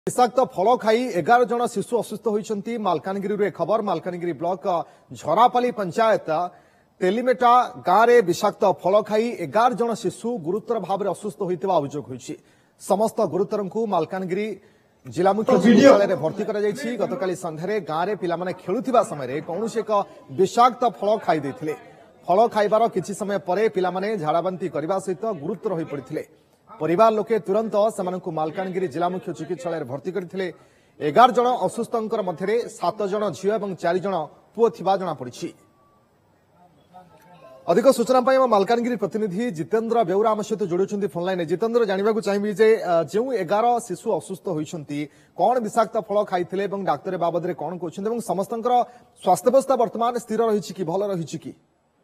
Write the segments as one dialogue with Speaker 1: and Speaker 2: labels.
Speaker 1: विषाक्त फल खाई 11 जन शिशु असुस्थ होती मालकानगिरी खबर। मालकानगिरी ब्लॉक झरापाली पंचायत तेलीमेटा गांव में विषाक्त फल खाई 11 जन शिशु गुरुतर भाव में असुस्थ होता अभियोग होती। समस्त गुरुतर को मालकानगिरी जिला मुख्य चिकित्सालय भर्ती गतकाली संध्यारे गांव में पिलामाने खेलुथिबा समय कौन एक विषाक्त फल खाई देथिले। फल खाइबार किछि समय परे पिलामाने झाड़ाबांती करने सहित गुरुतर हो पड़ते। परिवार लोके तुरंत सेमानंकु मालकानगिरी जिला मुख्य चिकित्सालय भर्ती करथिले। 11 जन असुस्थंकर मध्यरे 7 जन झियो एवं 4 जन पुओ थिबा जणा पड़िछि। अधिक सूचना पाई मालकानगिरी प्रतिनिधि जितेंद्र बेउरा आम सहित जोड़ुछन्ती फोन लाइन। जितेंद्र जानिबा को चाहिबी जे जो 11 शिशु असुस्थ होइछन्ती कोन विषाक्त फल खाइथिले एवं डाक्टर बाबद रे कोन कहछन्ती एवं समस्तंकर स्वास्थ्य अवस्था वर्तमान स्थिर रहिछि कि भल रहिछि कि?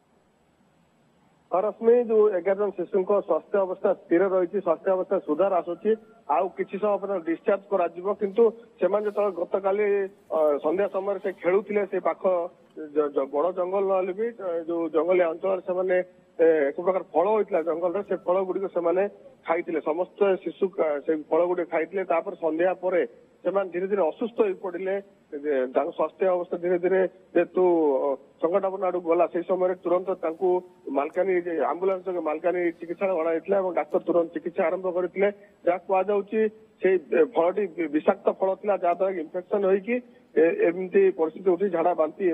Speaker 2: रश्मि जो 11 जन शिशु स्वास्थ्य अवस्था स्थिर रही, स्वास्थ्य अवस्था सुधार आसुची। आउ किछि समय पर डिस्चार्ज करा जिवो, किंतु सेमान जो गतकाली संध्या समय से खेलुथिले से पाख बड़ जंगल नहले भी जो जंगल अंचल से एक प्रकार फल होता जंगल से फल गुड़ी से खाई समस्त शिशु से फल गुड़ी खाई संध्या पर धीरे धीरे असुस्थ हो पड़े। स्वास्थ्य अवस्था धीरे धीरे जेतु संकटापन्न आड़ गला से समय तुरंत मालकानी आंबुलांस मालकानी चिकित्सालय अणाई और डाक्तर तुरंत चिकित्सा आरंभ करते। जहाँ कहुच्छी से फलटी विषाक्त फल था जहाद्वारा इनफेक्शन होमती परिस्थिति उठी झाड़ा बांती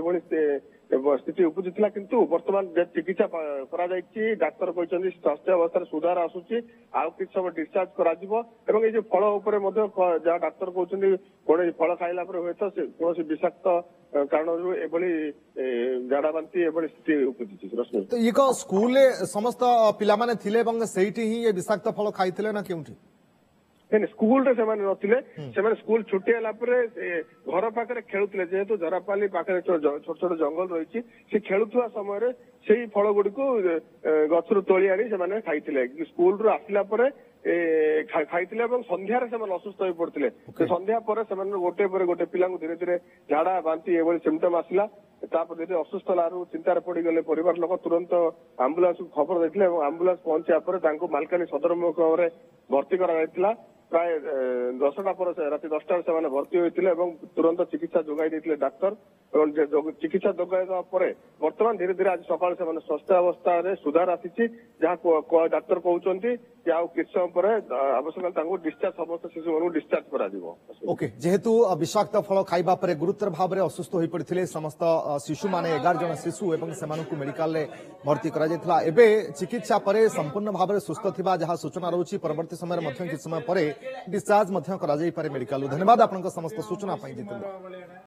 Speaker 2: स्थिति उपजुला। किंतु वर्तमान चिकित्सा करा डाक्तर कहते स्वास्थ्य अवस्था सुधार आसूची। आउ कि समय डिस्चार्ज कर ये फल उपर जहाँ डाक्तर कहते कौन फल खाइला हुए तो कौन विषाक्त कारण झाड़ा बांती स्थिति उपजुची।
Speaker 1: तो ये स्कूल समस्त पिला माने थिले सेठी ही ये विषाक्त फल खाइथिले ना केउठी?
Speaker 2: स्कूल रे सेमाने नथिले, सेमाने स्कूल छुट्टी हला परे घर पाखरे खेलुथिले। जेहेतु झरापाली पाखरे छोट छोट जंगल रही से खेलुथुवा समय रे सेही फल गुडी को गछरु तोली आनी सेमाने खाइथिले। स्कूल रु आसिला परे खाइथिले एवं संध्या रे सेमाने असुस्थ होई पड़थिले। संध्या परे सेमाने गोटे परे गोटे पिला को धीरे धीरे झाड़ा बांती एवं सिम्पटम आसिला। धीरे असुस्थ लारू चिंतार पड़ गले। परिवार लोक तुरंत आंबुलांस को खबर देथिले और आंबुलांस पहुंचा पर मालकानी सदर मुख्य भर्ती करा प्राय 10टा पर राति 10टा से भर्ती होते तुरंत चिकित्सा जोगाई देते डाक्तर। चिकित्सा जोगाई पर वर्तमान धीरे धीरे आज सकाल से स्वास्थ्य अवस्था सुधार आसी। जहाँ डाक्तर कहते कि आउ किछ समय पर आवश्यक डिस्चार्ज समस्त शिशु डिस्चार्ज करा।
Speaker 1: ओके, जेहेतु विषाक्त फल खाइबा परे गुरुतर भाव में असुस्थ हो पड़ते समस्त शिशु माने 11 जन शिशु एवं सेमानकु मेडिकल रे भर्ती करा जायतिला। एबे चिकित्सा परे संपूर्ण भाव में सुस्थ थिबा जहाँ सूचना रहुछि। परवर्ती समय किछ समय परे डिस्चार्ज करा जाय पारे मेडिकल। धन्यवाद आपनका समस्त सूचना पाई जितेंद्र।